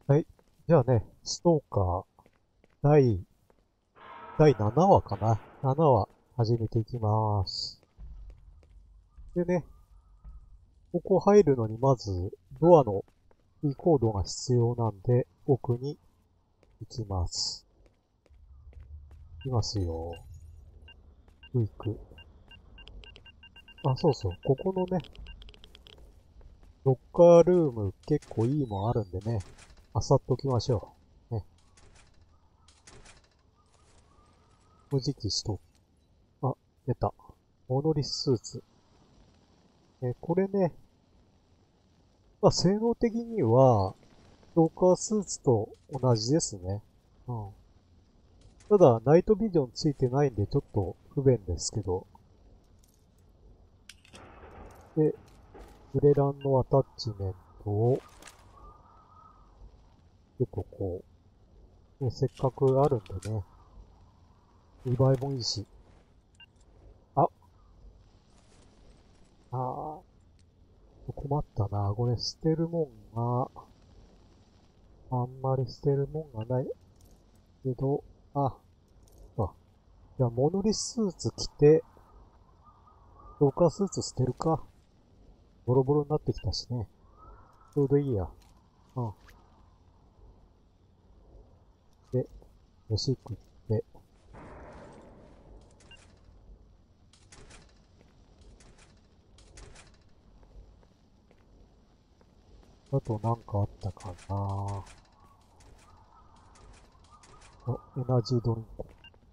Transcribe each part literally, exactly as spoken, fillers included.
はい。じゃあね、ストーカー、第、第ななわかな。ななわ、始めていきます。でね、ここ入るのにまず、ドアのキーコードが必要なんで、奥に行きます。いますよ。クイック。あ、そうそう。ここのね、ロッカールーム結構いいもんあるんでね、漁っときましょう。ね。無印と、あ、出た。モノリススーツ。え、これね、まあ、性能的には、ローカースーツと同じですね。うん。ただ、ナイトビジョンついてないんでちょっと不便ですけど。で、グレランのアタッチメントを、ちょっとこう、ね、せっかくあるんでね、見栄えもいいし。あ、あー、困ったな。これ捨てるもんが、あんまり捨てるもんがないけど、あ、あ、じゃあモノリスーツ着て、ローカースーツ捨てるか。ボロボロになってきたしね。ちょうどいいや。うん。で、飯食って、あとなんかあったかな。あ、エナジードリンク。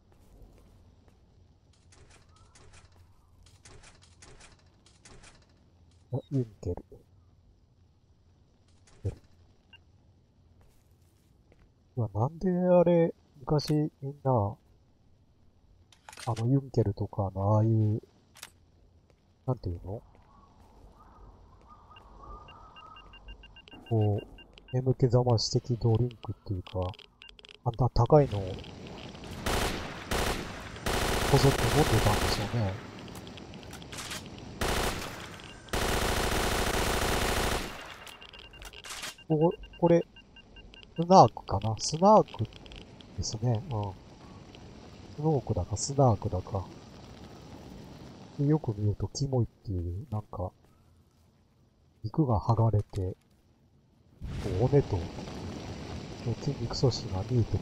あ、ユンケル。うわ、なんであれ、昔みんな、あのユンケルとかのああいう、なんていうのこう、眠気覚まし的ドリンクっていうか、あんな高いのをこぞって飲んでたんでしょうね。ここ、これ、スナークかなスナークですね。うん。スノークだかスナークだか。よく見るとキモいっていう、なんか、肉が剥がれて、骨と筋肉組織が見えてるっていう。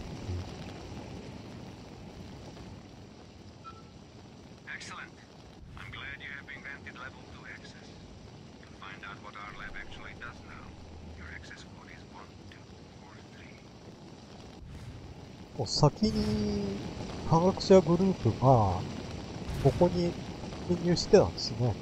Excellent. I'm glad you have been granted level two access. You'll find out what our lab actually does now. Your access code is one two four three. もう先に科学者グループがここに侵入してたんですね。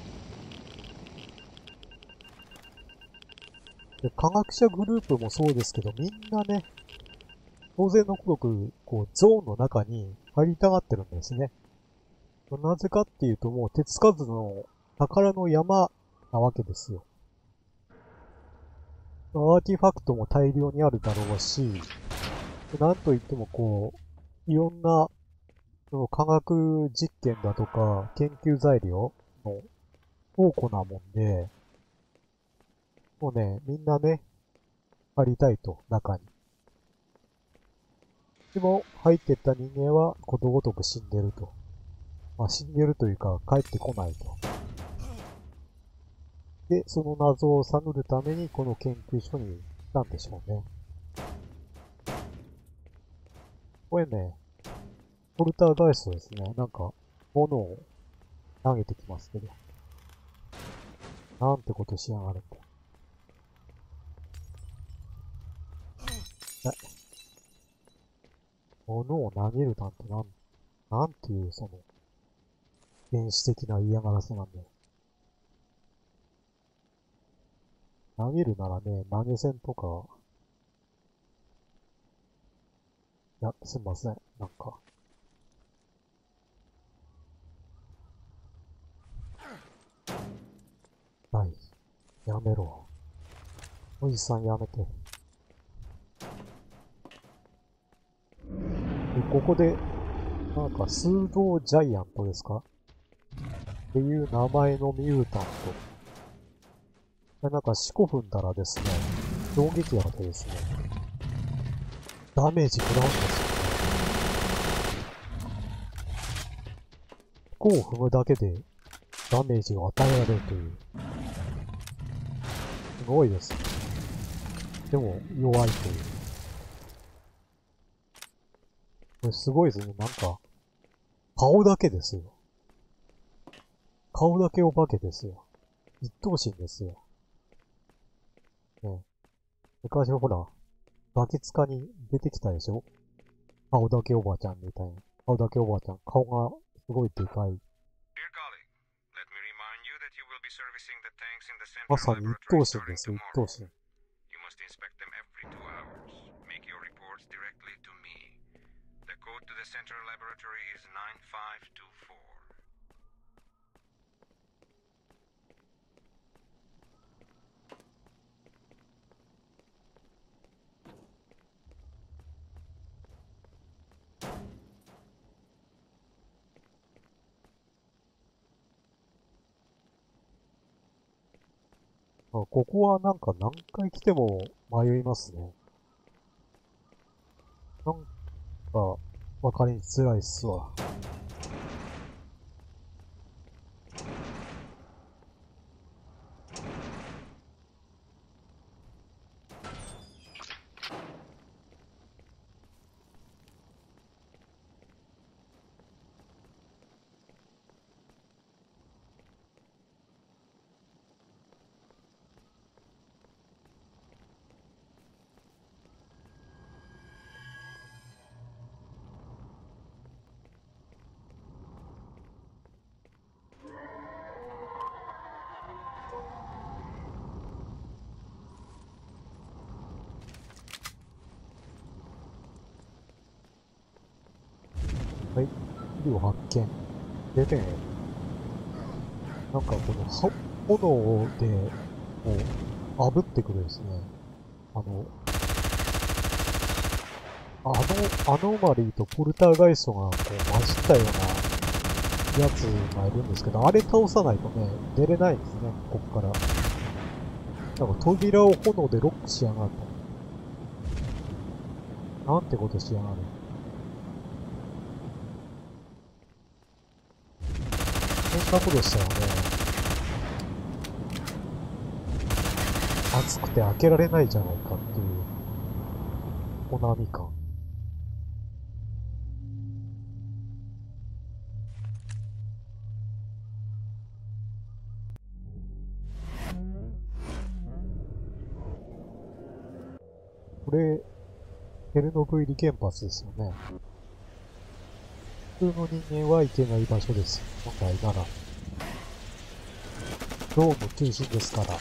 で、科学者グループもそうですけど、みんなね、当然のごとく、こう、ゾーンの中に入りたがってるんですね。なぜかっていうと、もう手つかずの宝の山なわけですよ。アーティファクトも大量にあるだろうし、なんといってもこう、いろんなその科学実験だとか研究材料の宝庫なもんで、もうね、みんなね、入りたいと、中に。でも、入ってった人間はことごとく死んでると。まあ、死んでるというか、帰ってこないと。で、その謎を探るために、この研究所に来たんでしょうね。これね、ポルターガイストですね。なんか、物を投げてきますけど。なんてことしやがるんだ。え、物を投げるなんてなん、なんていう、その、原始的な嫌がらせなんだよ。投げるならね、投げ銭とか、いや、すいません。なんか、ない。やめろ。おじさんやめて。で、ここで、なんか、数道ジャイアントですかっていう名前のミュータント。なんか、四股踏んだらですね、衝撃波でですね、 ダメージ食らうんですよ。こう踏むだけでダメージが与えられるという。すごいです。でも弱いという。これすごいですね。なんか、顔だけですよ。顔だけお化けですよ。一等身ですよ。ね。昔ほら、バケツカに出てきたでしょ？顔だけおばちゃんみたいな。顔だけおばちゃん。顔がすごいでかい。 Dear colleague, let me remind you that you will be servicing the tanks in the ま central さに一 laboratory 等身 starting です。一 tomorrow. 等身。 You must inspect them every two hours. Make your reports directly to me. The code to the central laboratory is nine five two four. あ、ここはなんか何回来ても迷いますね。なんか、わかりづらいっすわ。はい。肥料発見。でね、なんかこのは炎で、もう、炙ってくるですね。あの、あの、アノマリーとポルターガイストがこう混じったようなやつがいるんですけど、あれ倒さないとね、出れないんですね、こっから。なんか扉を炎でロックしやがると。なんてことしやがる。そんなことしたらね、暑くて開けられないじゃないかっていう、お波感。これ、チェルノブイリ原発ですよね。普通の人間は行けない場所ですよ。本来なら。ドーム中心ですから。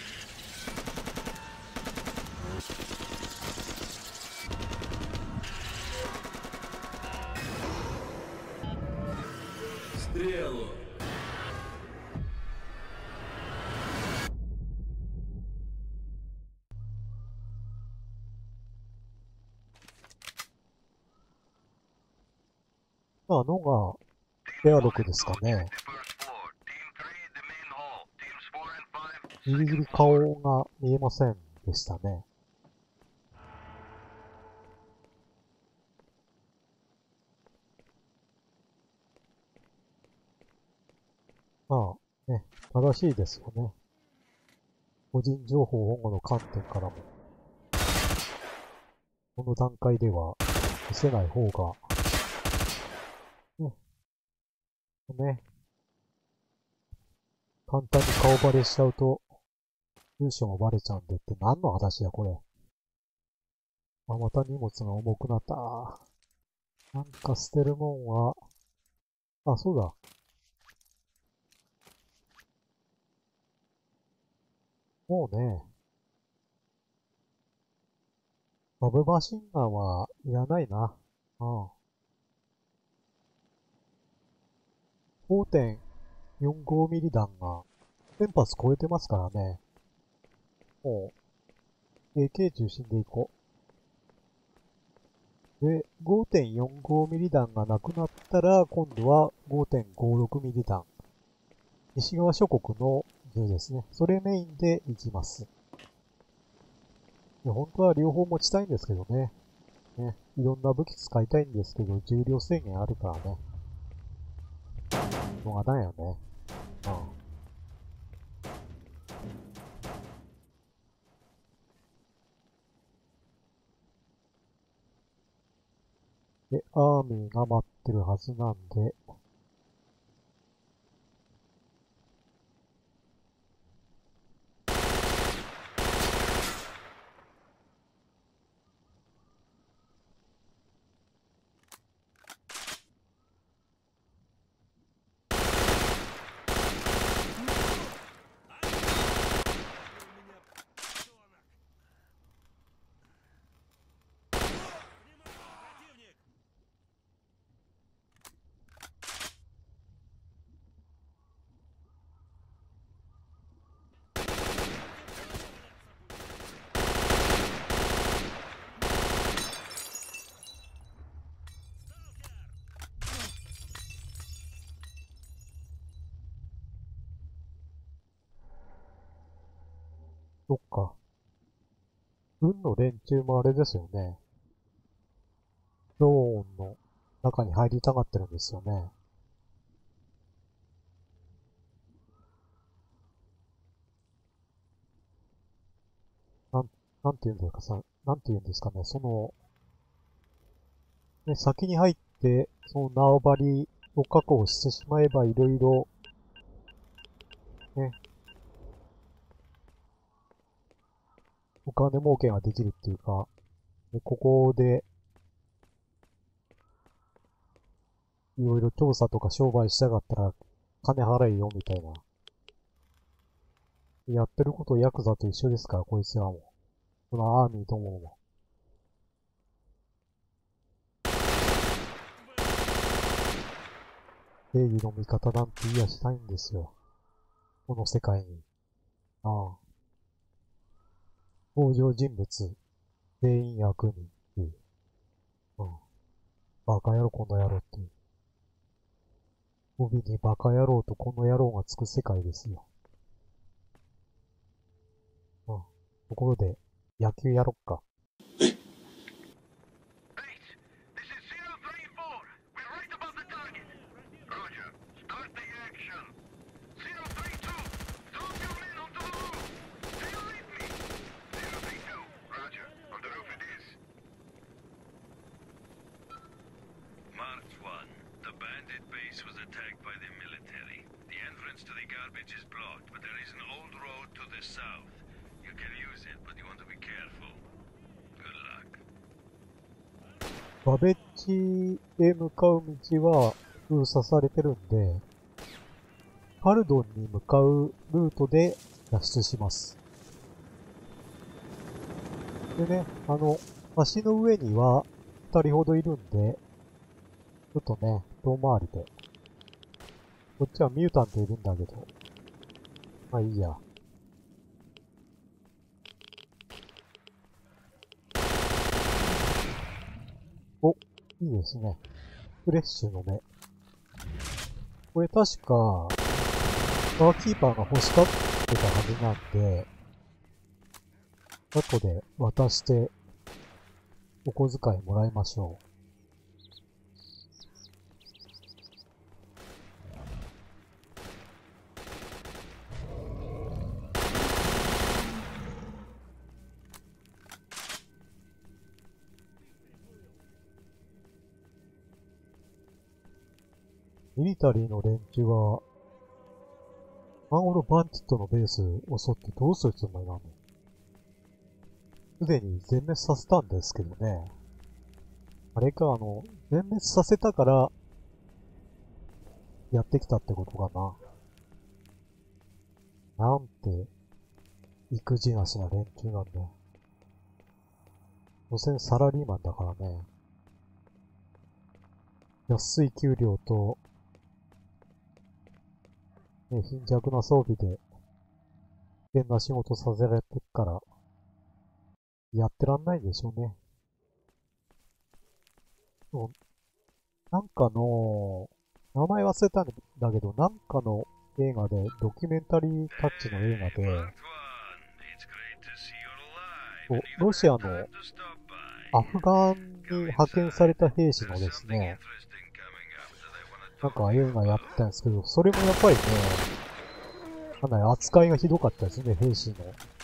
あのが、ペアろくですかね。ギリギリ顔が見えませんでしたね。まあ、ね、正しいですよね。個人情報保護の観点からも、この段階では見せない方が、ね、ね、簡単に顔バレしちゃうと、住所もバレちゃうんでって何の話や、これ。あ、また荷物が重くなった。なんか捨てるもんは、あ、そうだ。もうね、サブマシンガンはいらないな。うん。ごてんよんごミリ弾がせん発超えてますからね。もう、エーケー 中心でいこう。で、ごてんよんごミリ弾がなくなったら、今度は ごてんごろくミリ弾。西側諸国の銃ですね。それメインでいきます。本当は両方持ちたいんですけどね。 ね、いろんな武器使いたいんですけど、重量制限あるからね。しょうがないよね。うん。で、アーミーが待ってるはずなんで、そっか。軍の連中もあれですよね。ゾーンの中に入りたがってるんですよね。なん、なんて言うんですかさ、なんて言うんですかね、その、ね、先に入って、その縄張りを確保してしまえばいろいろ、ね、お金儲けができるっていうか、ね、ここで、いろいろ調査とか商売したかったら、金払えよ、みたいな。やってることヤクザと一緒ですから、こいつらも。そのアーミーどもも。正義の味方なんて言いやしないんですよ。この世界に。ああ。登場人物、全員悪人っていう。うん。バカ野郎この野郎っていう。帯にバカ野郎とこの野郎がつく世界ですよ。うん。ところで、野球やろっか。 March first. The bandit base was attacked by the military. The entrance to the garbage is blocked, but there is an old road to the south. You can use it, but you want to be careful. Good luck. バベッジへ向かう道は封鎖されてるんで、カルドンに向かうルートで脱出します。でね、あの、橋の上には二人ほどいるんで、ちょっとね、遠回りで。こっちはミュータントいるんだけど。まあいいや。お、いいですね。フレッシュの目。これ確か、バーキーパーが欲しがってたはずなんで、後で渡してお小遣いもらいましょう。ミリタリーの連中は、マンゴロバンチットのベースを襲ってどうするつもりなの？すでに全滅させたんですけどね。あれか、あの、全滅させたから、やってきたってことかな。なんて、育児なしな連中なんだ。所詮サラリーマンだからね。安い給料と、ね、貧弱な装備で、危険な仕事させられてっから、やってらんないでしょうね。なんかの、名前忘れたんだけど、なんかの映画で、ドキュメンタリータッチの映画で、ロシアのアフガンに派遣された兵士のですね、なんか映画やってたんですけど、それもやっぱりね、かなり扱いがひどかったですね、兵士の。